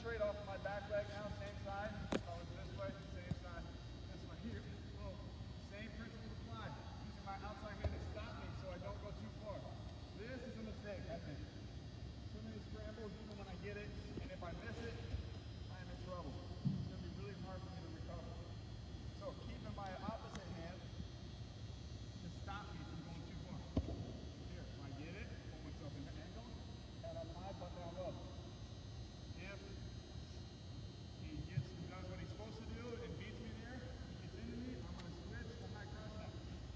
concentrate off of my back leg now, same side. Always this way, same side, this way. Here, boom. Same principle applied. Using my outside hand to stop me so I don't go too far. This is a mistake, I think. Too many scrambles, even when I get it, and if I miss it, I am in trouble. It's going to be really hard for me to recover. So keeping my opposite hand to stop me from going too far. Here, if I get it, pull myself in the angle, head up high, butt down low. If he does what he's supposed to do and beats me there, gets into me, I'm going to switch to high cross now.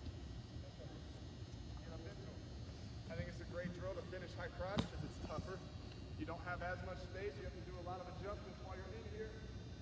Get up into him. I think it's a great drill to finish high cross because it's tougher. You don't have as much space. You have to do a lot of adjustments while you're in here.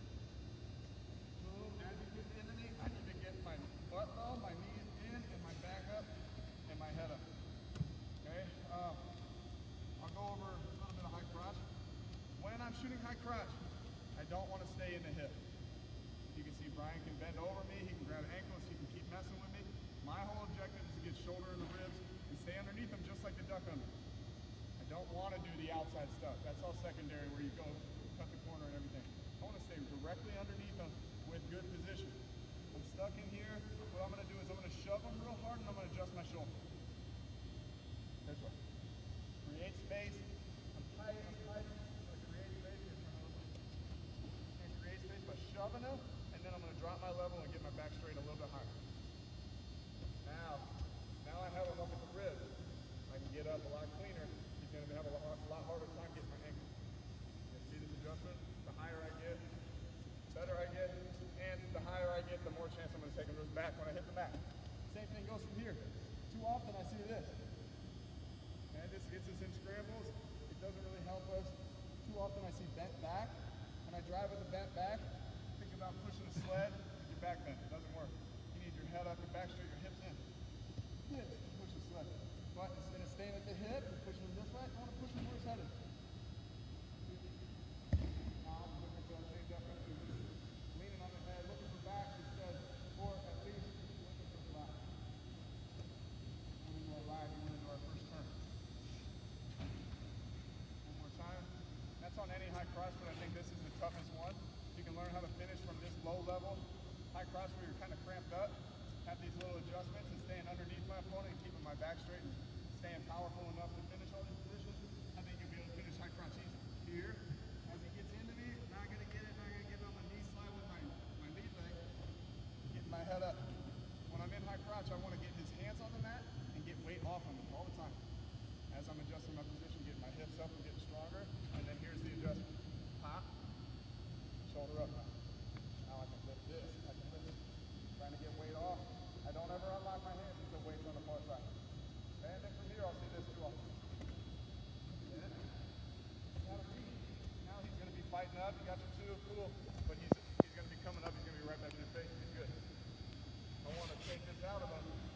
Boom. As you get into me, I need to get my butt low, my knees in, and my back up, and my head up. Okay? I'll go over a little bit of high crotch. When I'm shooting high crotch, I don't want to stay in the hip. You can see Brian can bend over me, he can grab ankles, he can keep messing with me. My whole objective is to get shoulder in the ribs and stay underneath them just like the duck under. I don't want to do the outside stuff. That's all secondary where you go cut the corner and everything. I want to stay directly underneath them with good position. I'm stuck in here. What I'm going to do is I'm going to shove them real hard and I'm going to adjust my shoulder. This way. Create space. I'm tight. I'm tight. Create space by shoving them, and then I'm going to drop my level and get my back straight a little bit higher. Now I have him up at the ribs. I can get up a lot cleaner. He's going to have a lot harder time getting my ankle. You see this adjustment? The higher I get, the better I get, and the higher I get, the more chance I'm going to take him to his back when I hit the mat. Same thing goes from here. Too often I see this. And this gets us in scrambles. It doesn't really help us. Too often I see bent back. When I drive with a bent back, think about pushing the sled with your back bent. It doesn't work. You need your head up, your back straight, your hips in. Hips, push the sled. But instead of staying at the hip and pushing him this way, I want to push him where he's headed. Now I'm looking for that same definition. Leaning on the head, looking for back instead, or at least looking for the left. When we go live, we went into our first turn. One more time. That's on any high cross, but I think this is the toughest one. You can learn how to finish from this low level high cross where you're kind of cramped up. Have these little adjustments and staying underneath my opponent and keeping my back straight and staying powerful enough to finish all these positions. I think you'll be able to finish high crotch easy. Here, as he gets into me, not going to get it, not going to get it on my knee slide with my lead leg. Getting my head up. When I'm in high crotch, I want to get his hands on the mat and get weight off on him all the time. As I'm adjusting my position, getting my hips up and getting stronger. And then here's the adjustment. Pop, shoulder up. Now I can lift this, I can lift it. Trying to get weight off. I don't ever unlock my hands until weight's on the far side. And then from here, I'll see this too often. Now he's going to be fighting up. You got your two, cool. But he's going to be coming up. He's going to be right back in your face. He's good. I want to take this out of him.